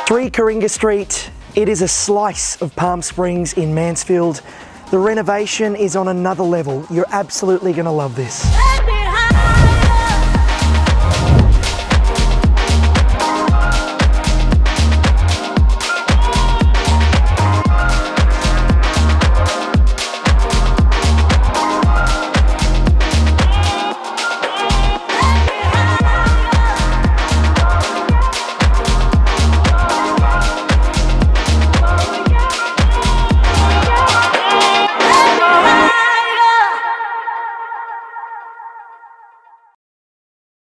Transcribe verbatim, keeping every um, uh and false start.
three Curringa Street, it is a slice of Palm Springs in Mansfield. The renovation is on another level. You're absolutely going to love this.